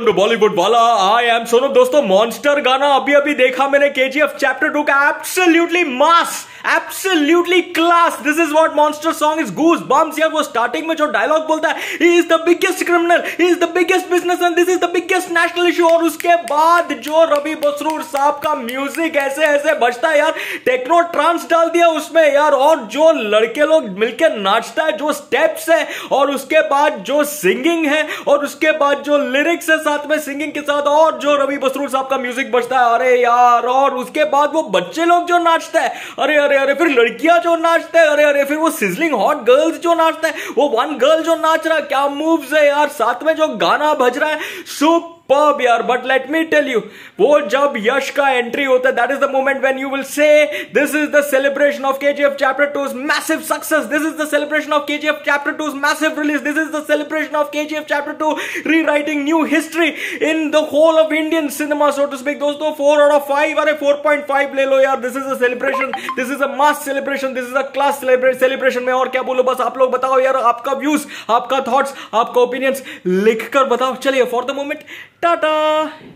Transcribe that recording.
Welcome to Bollywood वाला। I am Sonu. दोस्तों, monster गाना अभी अभी देखा मैंने, केजीएफ चैप्टर 2 का। Absolutely mass, absolutely class. This is what monster song is. Goosebumps यार। वो स्टार्टिंग में जो डायलॉग बोलता है, he is the biggest criminal, he is the biggest businessman, this is the biggest national issue. और उसके बाद जो रवि बसरूर साहब का म्यूजिक ऐसे ऐसे बजता है यार, टेक्नो ट्रांस डाल दिया उसमें यार। और जो लड़के लोग मिलकर नाचता है, जो स्टेप्स है, और उसके बाद जो सिंगिंग है, और उसके बाद जो लिरिक्स है साथ में सिंगिंग के साथ, और जो रवि बसरूर साहब का म्यूजिक बजता है, अरे यार। और उसके बाद वो बच्चे लोग जो नाचते हैं, अरे अरे अरे, फिर लड़कियां जो नाचते हैं, अरे अरे, फिर वो सिजलिंग हॉट गर्ल्स जो नाचते हैं, वो वन गर्ल जो नाच रहा है, क्या मूव्स है यार। साथ में जो गाना बज रहा है, सुपर्ब यार। But let me tell you, वो जब यश का एंट्री होता है, that is the moment when you will say this is the celebration of KGF chapter 2's massive success, this is the celebration of KGF chapter 2's massive release, this is the celebration of KGF chapter 2 rewriting new history in the whole of Indian cinema, so to speak. दोस्तों, 4 out of 5, अरे 4.5 ले लो यार। This is a celebration, this is a mass celebration, this is a class celebration. में और क्या बोलो, बस आप लोग बताओ यार, आपका व्यूज, आपका थॉट्स, आपका ओपिनियंस लिखकर बताओ। चलिए, फॉर द मोमेंट टाटा।